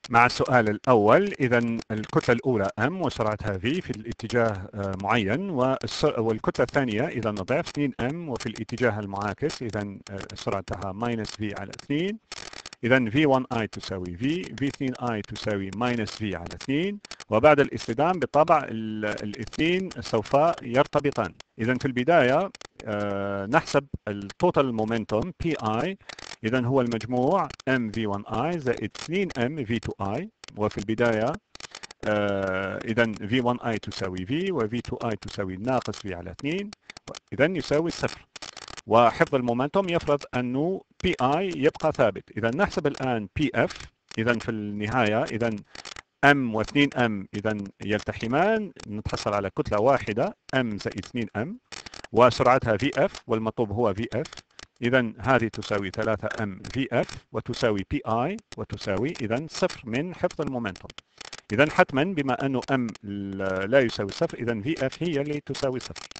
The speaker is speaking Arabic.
مع السؤال الأول، إذا الكتلة الأولى m وسرعتها v في الاتجاه معين، والكتلة الثانية إذا نضيف 2m وفي الاتجاه المعاكس، إذا سرعتها -v على 2. إذا v1i تساوي v، v2i تساوي -v على 2. وبعد الاصطدام بالطبع الاثنين سوف يرتبطان. إذا في البداية نحسب التوتال مومنتوم pi. إذا هو المجموع mv1i زائد 2m v2i. وفي البداية إذا v1i تساوي v و v2i تساوي ناقص v على 2. إذا يساوي صفر. وحفظ المومنتوم يفرض أنه بي اي يبقى ثابت. إذا نحسب الآن بي اف. إذا في النهاية إذا ام و2 ام إذا يلتحمان، نتحصل على كتلة واحدة ام زائد 2 ام وسرعتها في اف والمطلوب هو في اف. إذا هذه تساوي 3 ام في اف وتساوي بي اي وتساوي إذا صفر من حفظ المومنتوم. إذا حتما بما أنه ام لا يساوي صفر، إذا في اف هي اللي تساوي صفر.